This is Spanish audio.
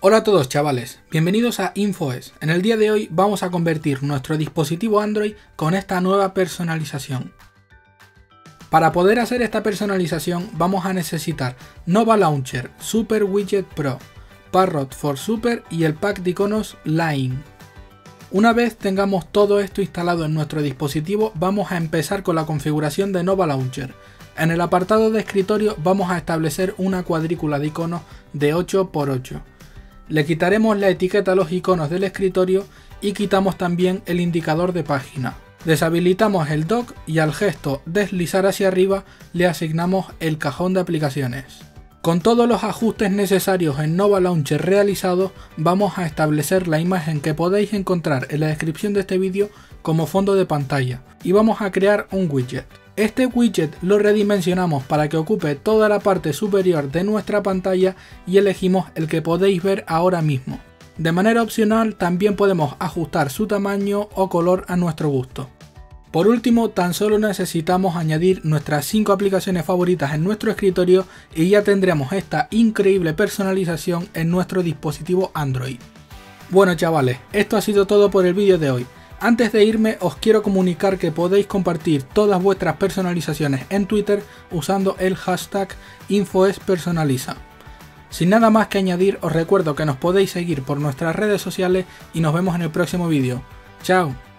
Hola a todos chavales, bienvenidos a InfoES. En el día de hoy vamos a convertir nuestro dispositivo Android con esta nueva personalización. Para poder hacer esta personalización vamos a necesitar Nova Launcher, Super Widget Pro, Parrot for Super y el pack de iconos Line. Una vez tengamos todo esto instalado en nuestro dispositivo, vamos a empezar con la configuración de Nova Launcher. En el apartado de escritorio vamos a establecer una cuadrícula de iconos de 8×8. Le quitaremos la etiqueta a los iconos del escritorio y quitamos también el indicador de página. Deshabilitamos el dock y al gesto deslizar hacia arriba le asignamos el cajón de aplicaciones. Con todos los ajustes necesarios en Nova Launcher realizados, vamos a establecer la imagen que podéis encontrar en la descripción de este vídeo como fondo de pantalla y vamos a crear un widget. Este widget lo redimensionamos para que ocupe toda la parte superior de nuestra pantalla y elegimos el que podéis ver ahora mismo. De manera opcional también podemos ajustar su tamaño o color a nuestro gusto. Por último, tan solo necesitamos añadir nuestras 5 aplicaciones favoritas en nuestro escritorio y ya tendremos esta increíble personalización en nuestro dispositivo Android. Bueno chavales, esto ha sido todo por el vídeo de hoy. Antes de irme os quiero comunicar que podéis compartir todas vuestras personalizaciones en Twitter usando el hashtag InfoESPersonaliza. Sin nada más que añadir, os recuerdo que nos podéis seguir por nuestras redes sociales y nos vemos en el próximo vídeo. ¡Chao!